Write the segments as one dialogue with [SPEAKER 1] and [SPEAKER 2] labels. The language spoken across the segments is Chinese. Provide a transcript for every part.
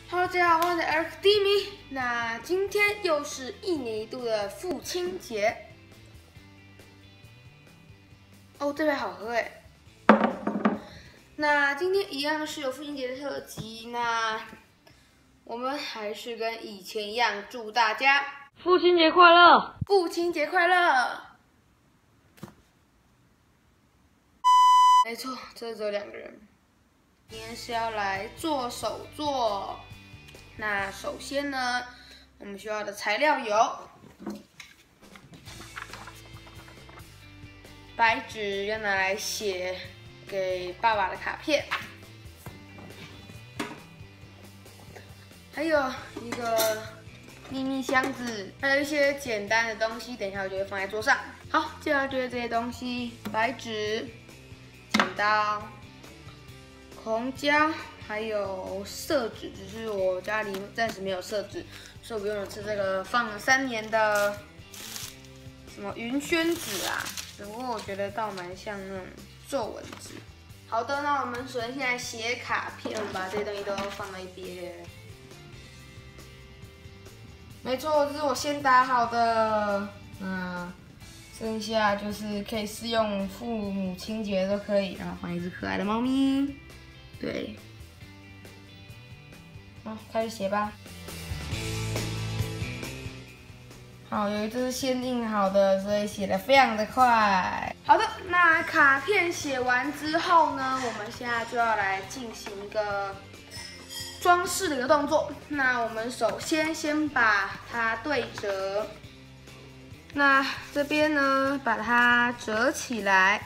[SPEAKER 1] Hello， 大家好，我是 Eric Dimi。那今天又是1年1度的父亲节。哦，这杯好喝哎。那今天一样是有父亲节的特辑，那我们还是跟以前一样，祝大家
[SPEAKER 2] 父亲节快乐！
[SPEAKER 1] 父亲节快乐！没错，这只有2个人。今天是要来做手作。那首先呢，我们需要的材料有白纸，要拿来写给爸爸的卡片，还有一个秘密箱子，还有一些简单的东西，等一下我就会放在桌上。好，接下来就是这些东西：白纸、剪刀、口红胶。还有色纸，只是我家里暂时没有色纸，所以我用的是这个放了3年的什么云宣纸啊，只不过我觉得倒蛮像那种皱纹纸。好的，那我们首先现在写卡片，我们把这些东西都放到一边。没错，这是我先打好的，剩下就是可以适用父母亲节都可以，然后放一只可爱的猫咪，对。好，开始写吧。好，由于这是先印好的，所以写得非常的快。好的，那卡片写完之后呢，我们现在就要来进行一个装饰的一个动作。那我们首先把它对折。那这边呢，把它折起来。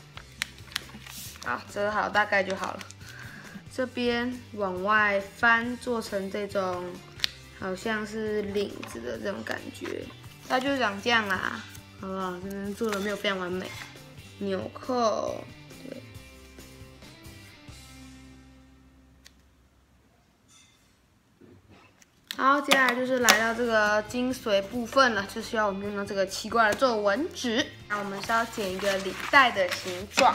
[SPEAKER 1] 好，折好大概就好了。这边往外翻，做成这种好像是领子的这种感觉，它就长这样啦，好不好？这边做的没有非常完美，纽扣，对。好，接下来就是来到这个精髓部分了，就是要我们用到这个奇怪的皱纹纸。那我们是要剪一个领带的形状。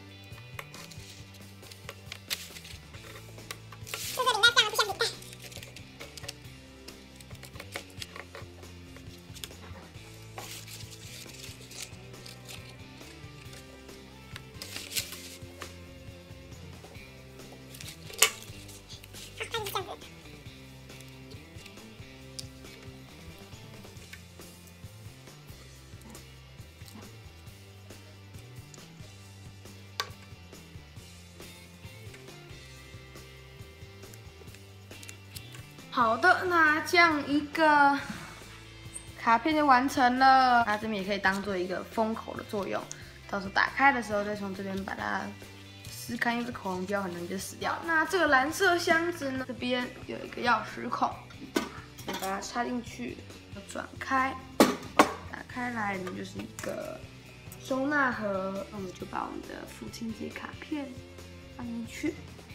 [SPEAKER 1] 好的，那这样一个卡片就完成了。那这边也可以当做一个封口的作用，到时候打开的时候再从这边把它撕开，因为这口红胶很容易就死掉。那这个蓝色箱子呢，这边有一个钥匙孔，先把它插进去，转开，打开来，里面就是一个收纳盒。那我们就把我们的父亲节卡片放进去。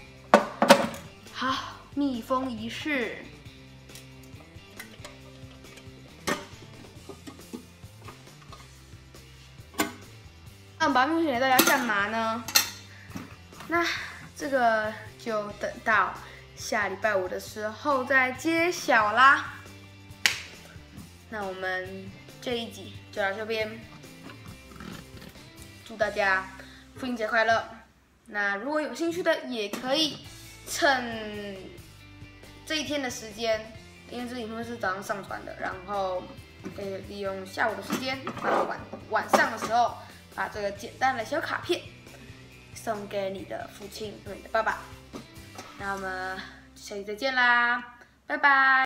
[SPEAKER 1] 好。密封仪式，那我们把密封给大家干嘛呢？那这个就等到下礼拜5的时候再揭晓啦。那我们这一集就到这边，祝大家父亲节快乐。那如果有兴趣的，也可以趁这一天的时间，因为这影片是早上上传的，然后可以利用下午的时间，晚上的时候把这个简单的小卡片送给你的父亲或你的爸爸。那我们下期再见啦，拜拜。